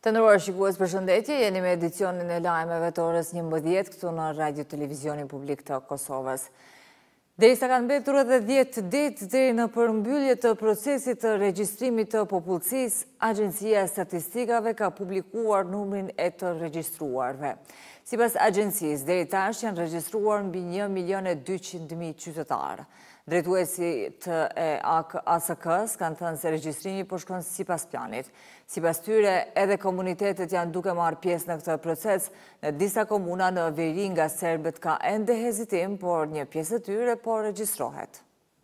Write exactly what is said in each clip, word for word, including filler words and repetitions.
Të nderuar shikues, përshëndetje, jeni me edicionin e lajmeve të orës njëmbëdhjetë këtu në Radio Televizionin Publik të Kosovës. Derisa kanë mbetur edhe dhjetë ditë deri në përmbyllje të procesit të regjistrimit të popullsisë, Agjencia e Statistikave ka publikuar numrin e të regjistruarve. Sipas agjencisë, deri tash janë regjistruar mbi një milion e dyqind mijë qytetarë. Drejtuesit e A S K-s kanë thënë se regjistrimi po shkon sipas planit. Sipas tyre, edhe komunitetet janë duke marrë pjesë në këtë proces. Në disa komuna në veri nga serbët ka ende hezitim, por një pjesë e tyre po regjistrohet.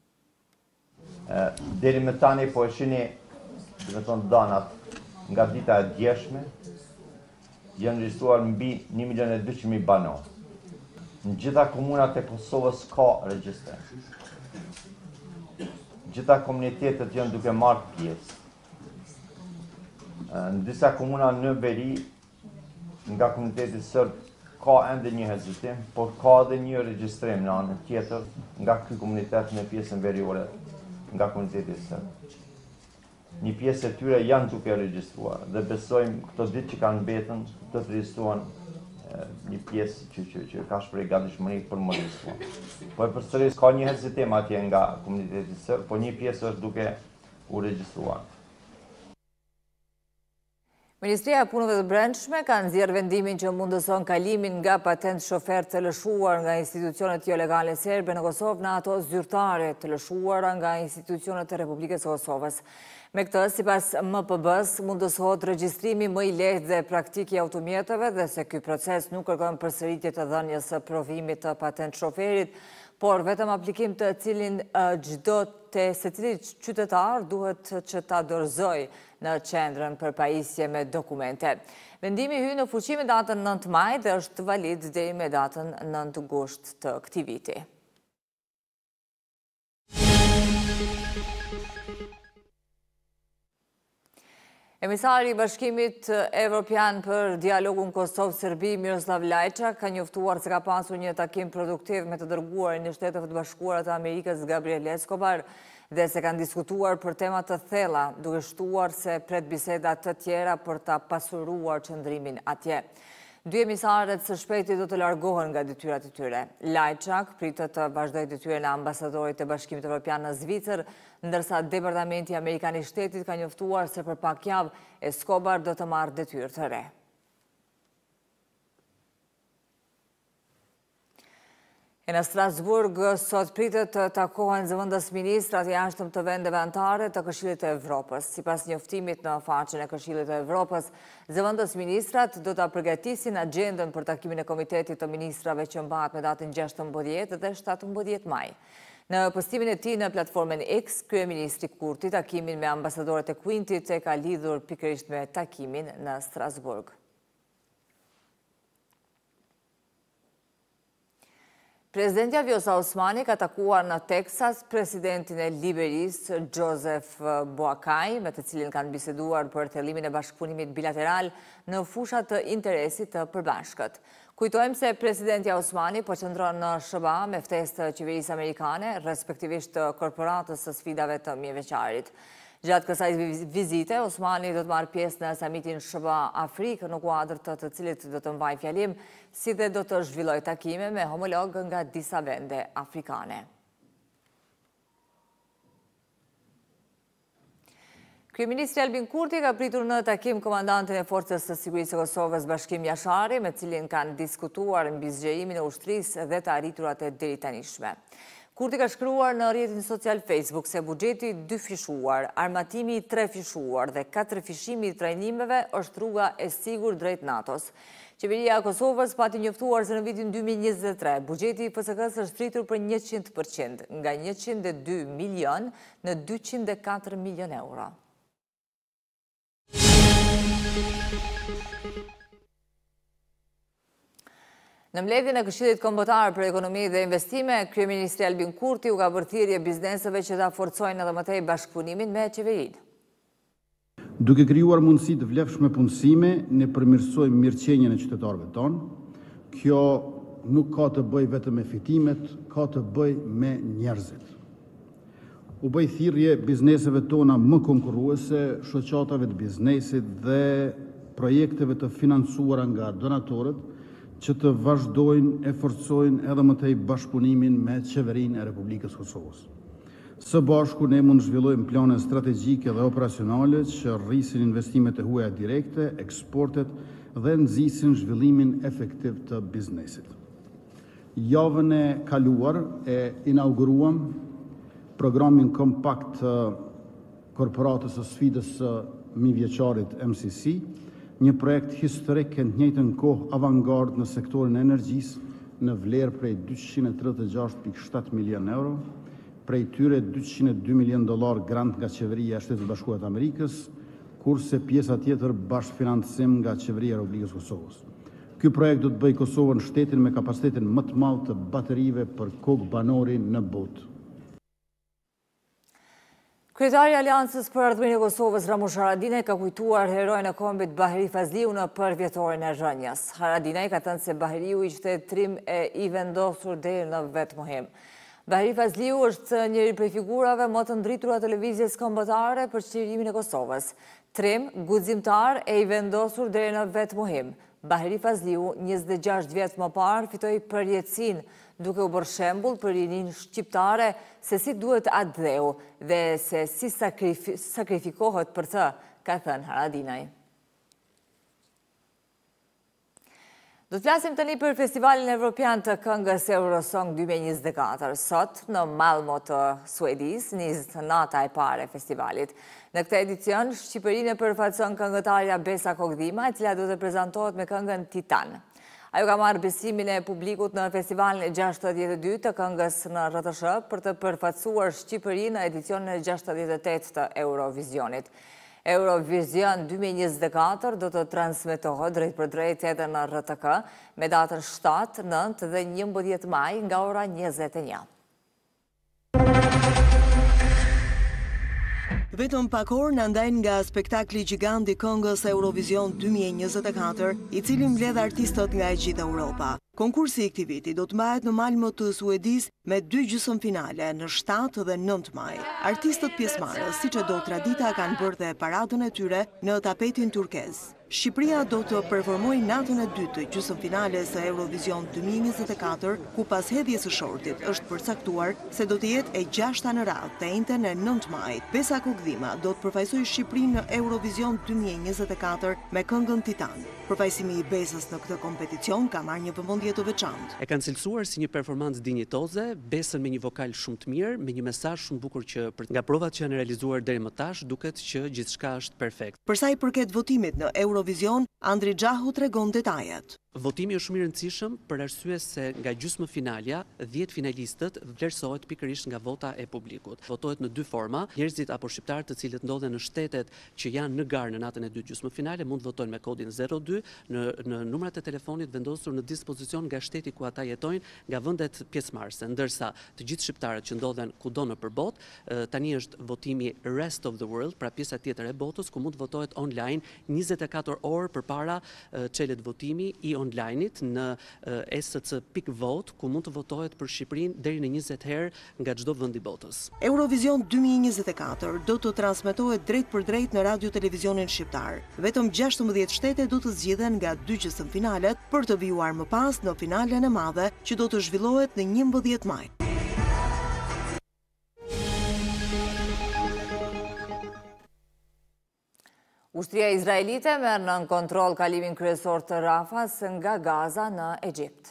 Deri më tani po e shihni, do të thonë danat nga dita e djeshme, janë regjistruar mbi një milion e dyqind mijë banor. Në gjitha komunat e Kosovës ka regjistrim. Gjitha komunitetet janë duke marrë pjesë. Në disa komuna në veri, nga komuniteti sërb, ka ende një hezitim, por ka edhe një regjistrim në anën tjetër nga ky komunitet në pjesën veriore nga komuniteti sërb. Një pjesë e tyre janë duke regjistruar dhe besojmë këto ditë që kanë mbetën të të regjistruan një pjesë që, që, që ka shpreh gatishmëri për më regjistruar. Po e përsëris ka një hezitim atje nga komuniteti sërb, po një pjesë është duke u regjistruar. Ministria e Punëve të Brendshme ka nxjerrë vendimin që mundëson kalimin nga patent shofer të lëshuar nga institucionet jo legale serbe në Kosovë në ato zyrtare të lëshuara nga institucionet e Republikës së Kosovës. Me këtë, sipas M P B-s, mundësohet regjistrimi më i lehtë dhe praktik i automjeteve dhe se ky proces nuk kërkon përsëritje të dhënies së provimit të patent shoferit, por vetëm aplikim të cilin çdo te secili qytetar duhet që ta dorëzoj në qendrën për pajisje me dokumente. Vendimi hyn në fuqi me datën nëntë maj dhe është valid deri me datën nëntë gusht të këtij viti. Emisari i Bashkimit Evropian për dialogun Kosovë-Serbi, Miroslav Lajçak, ka njoftuar se ka pasur një takim produktiv me të dërguarin e Shtetet e Bashkuara të Amerikës Gabriel Escobar dhe se kanë diskutuar për tema të thella, duke shtuar se pret biseda të tjera për ta pasuruar qëndrimin atje. Dy emisarët së shpejti do të largohen nga detyrat e tyre. Lajçak pritet të vazhdojë detyrën e ambasadorit të Bashkimit Evropian në Zvicër, ndërsa Departamenti Amerikan i Shtetit ka njoftuar se për pak javë Escobar do të marrë detyrë të re. E në Strasburg, sot pritet të takohen zëvendës ministrat e jashtëm të vendeve anëtare të Këshillit të Evropës. Sipas njoftimit në faqen e Këshillit të Evropës, zëvendës ministrat do ta përgatisin agjendën për takimin e Komitetit të Ministrave që mbahet me datën gjashtëmbëdhjetë dhe shtatëmbëdhjetë maj. Në postimin e tij në platformën X, kryeministri Kurti takimin me ambasadorët e Quintit e ka lidhur pikërisht me takimin në Strasburg. Presidentja Vjosa Osmani ka takuar në Teksas presidentin e Liberisë, Joseph Boakai, me të cilin kanë biseduar për thellimin e bashkëpunimit bilateral në fushat të interesit të përbashkët. Kujtojmë se presidentja Osmani po qëndron në S B A me ftesë të qeverisë amerikane, respektivisht të korporatës së sfidave të mjeveçarit. Gjatë kësaj vizite, Osmani do të marrë pjesë në samitin S B A Afrikë në kuadër të të cilit do të mbajë fjalim, si dhe do të zhvillojë takime me homologë nga disa vende afrikane. Kryeministri Albin Kurti ka pritur në takim komandantin e Forcës së Sigurisë së Kosovës Bashkim Jashari, me cilin kanë diskutuar mbi zgjerimin e ushtrisë dhe të arriturat e deritanishme. Kurti ka shkruar në rrjetin social Facebook se buxheti dy fishuar, armatimi tre fishuar dhe katër fishimi i trajnimeve është rruga e sigurt drejt NATO-s. Qeveria e Kosovës pati njoftuar se në vitin dy mijë e njëzet e tre, buxheti i F S K-s është rritur për njëqind përqind, nga njëqind e dy milion në dyqind e katër milion euro. Në mbledhjen e Këshillit Kombëtar për Ekonomi dhe Investime, kryeministri Albin Kurti u ka bërë thirrje bizneseve që ta forcojnë edhe më tej bashkëpunimin me qeverinë. Duke krijuar mundësi të vlefshme punësime, ne përmirësojmë mirëqenien e qytetarëve tonë. Kjo nuk ka të bëjë vetëm me fitimet, ka të bëjë me njerëzit. U bëj thirrje bizneseve tona më konkurruese, shoqatave të biznesit dhe projekteve të financuara nga donatorët që të vazhdojnë e forcojnë edhe më tej bashkëpunimin me qeverinë e Republikës Kosovës. Së bashku ne mund zhvillojmë plane strategjike dhe operacionale që rrisin investimet e huaja direkte, eksportet dhe nxisin zhvillimin efektiv të biznesit. Javën e kaluar e inauguruam programin kompakt të korporatës së sfidës së mijëvjeçarit M C C, një projekt historik e në të njëjtën kohë avangard në sektorin e energjisë në vlerë prej dyqind e tridhjetë e gjashtë pikë shtatë milion euro, prej tyre dyqind e dy milion dollar grant nga qeveria e Shtetit të Bashkuar të Amerikës, kurse pjesa tjetër bashkëfinancim nga qeveria e Republikës Kosovës. Ky projekt do të bëjë Kosovën shtetin me kapacitetin më të madh të baterive për kokë banori në botë. Kryetari i Aleancës për Ardhurinë e Kosovës, Ramush Haradinaj, ka kujtuar heroin e kombit Bahiri Fazliu në përvjetorin e rënjes. Haradinaj ka thënë se Bahiriu ishte trim e i vendosur deri në vetë muhim. Bahiri Fazliu është njëri prej figurave më të ndritura televizjes kombëtare për çlirimin e Kosovës. Trim, guximtar e i vendosur deri në vetë muhim. Bahiri Fazliu, njëzet e gjashtë vjet më parë, fitoi përjetësinë, duke u bërë shembull për rinin shqiptare se si duhet atë dheu dhe se si sakrifikohet për të, ka thënë Haradinaj. Do të flasim tani për Festivalin Evropian të këngës Eurosong dy mijë e njëzet e katër. Sot, në Malmo të Suedis, niset nata e parë e festivalit. Në këtë edicion, Shqipërinë e përfaqëson këngëtarja Besa Kokdhima, e cila do të prezantohet me këngën Titan. Ajo ka marrë besimin e publikut në festivalin e gjashtëdhjetë e dy të këngës në R T S H për të përfaqësuar Shqipërinë në edicionin e gjashtëdhjetë e tetë të Eurovisionit. Eurovision dy mijë e njëzet e katër do të transmetohet drejt për drejt edhe në R T K me datën shtatë, nëntë dhe njëmbëdhjetë maj nga ora njëzet e një. Vetëm pak orë na ndajnë nga spektakli gjigant i këngës Eurovision dy mijë e njëzet e katër, i cili mbledh artistët nga e gjithë Europa. Konkursi i këtij viti do të mbahet në Malmo të Suedis me dy gjysmëfinale në shtatë dhe nëntë maj. Artistët pjesëmarrës, siç e do tradita, kanë bërë dhe paradën e tyre në tapetin turkez. Shqipëria do të performojë natën e dytë të gjysmëfinales së Eurovision dy mijë e njëzet e katër, ku pas hedhjes së shortit është përcaktuar se do të jetë e gjashta në radhë të njëjtën e nëntë majit. Besa Kokdhima do të përfaqësojë Shqipërinë në Eurovision dy mijë e njëzet e katër me këngën Titan. Përfaqësimi i Besës në këtë kompeticion ka marrë një vëmendje të veçantë. E kanë cilësuar si një performancë dinjitoze, Besën me një vokal shumë të mirë, me një mesazh shumë bukur që nga provat që janë realizuar deri më tash duket që gjithçka është perfekt. Për sa i përket votimit në Eurovision, Andri Xhahu tregon detajet. Votimi është shumë i rëndësishëm për arsye se nga gjysmëfinalja, dhjetë finalistët vlerësohet pikërisht nga vota e publikut. Votohet në dy forma, njerëzit apo shqiptarët të cilët ndodhen në shtetet që janë në garë në natën e dytë gjysmëfinale mund votojnë me kodin zero dy në, në numrat e telefonit vendosur në dispozicion nga shteti ku ata jetojnë, nga vendet pjesëmarrëse, ndërsa të gjithë shqiptarët që ndodhen kudo në përbot, tani është votimi Rest of the World, pra pjesa tjetër e botës, ku mund votohet online njëzet e katër orë përpara çelet votimi i online-it në s c pikë vote, ku mund të votohet për Shqipërinë deri në njëzet herë nga çdo vend i botës. Eurovision dy mijë e njëzet e katër do të transmetohet drejt për drejt në radio televizionin shqiptar. Vetëm gjashtëmbëdhjetë shtete do të zgjidhen nga dy gjysmëfinalet për të vijuar më pas në finalen e madhe që do të zhvillohet në njëmbëdhjetë maj. Ushtria izraelite merr në kontroll kalimin kryesor të Rafas nga Gaza në Egjipt.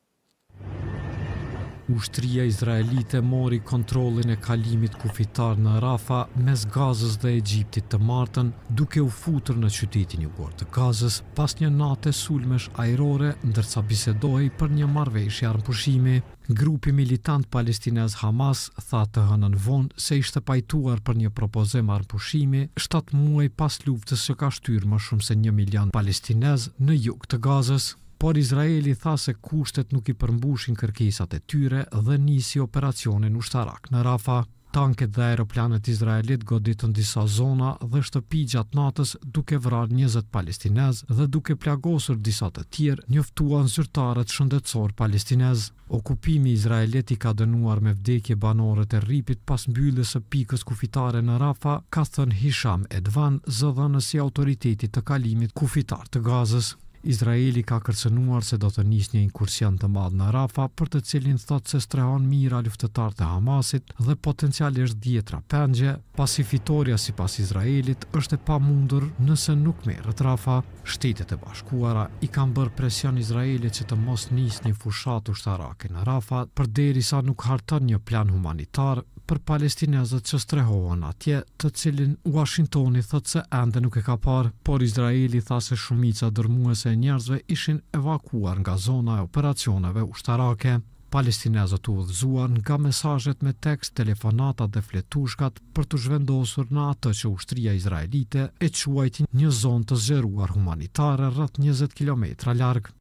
Ushtria izraelite mori kontrollin e kalimit kufitar në Rafa mes Gazës dhe Egjiptit të martën, duke u futur në qytetin jugor të Gazës pas një nate sulmesh ajrore, ndërsa bisedohej për një marrëveshje armëpushimi. Grupi militant palestinez Hamas tha të hënën vonë se ishte pajtuar për një propozim armëpushimi shtatë muaj pas luftës që ka shtyrë më shumë se një milion palestinez në jug të Gazës. Por Izraeli tha se kushtet nuk i përmbushin kërkesat e tyre dhe nisi operacionin ushtarak në Rafa. Tanket dhe aeroplanet izraelit goditën disa zona dhe shtëpi gjatë natës duke vrarë njëzet palestinez dhe duke plagosur disa të tjerë, njoftuan zyrtarët shëndetësor palestinez. Okupimi izraelit i ka dënuar me vdekje banorët e rripit pas mbylljes së pikës kufitare në Rafa, ka thënë Hisham Edvan, zëdhënësi i autoritetit të kalimit kufitar të Gazës. Izraeli ka kërcënuar se do të nisë një inkursion të madh në Rafa, për të cilin thotë se strehon mira luftëtarë të Hamasit dhe potencialisht dhjetra pengje, pasi fitoria sipas Izraelit është e pamundur nëse nuk merret Rafa. Shtetet e Bashkuara i kanë bërë presion Izraelit që të mos nisë një fushatë ushtarake në Rafa, përderisa nuk harton një plan humanitar për palestinezët që strehohen atje, të cilin Washingtoni thotë se ende nuk e ka parë, por Izraeli tha se shumica dërmuese e njerëzve ishin evakuar nga zona e operacioneve ushtarake. Palestinezët u udhëzuan nga mesazhet me tekst, telefonata dhe fletushkat për të zhvendosur në atë që ushtria izraelite e quajti një zonë të zgjeruar humanitare rreth njëzet kilometra larg.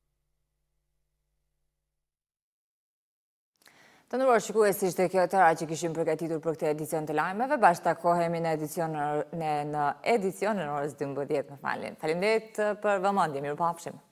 Të nderuar shikues, ishte kjo tëra që kishim përgatitur për këtë edicion të lajmeve. Bashkë takohemi në edicion në, në edicionin orës dymbëdhjetë, më falni. Faleminderit për vëmendje, mirupafshim.